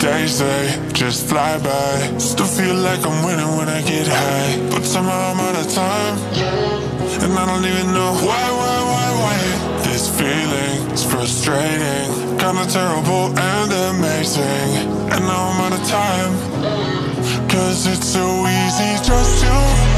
days, they just fly by. Still feel like I'm winning when I get high, but somehow I'm out of time, and I don't even know why. This feeling's frustrating, kinda terrible and amazing, and now I'm out of time, 'cause it's so easy just to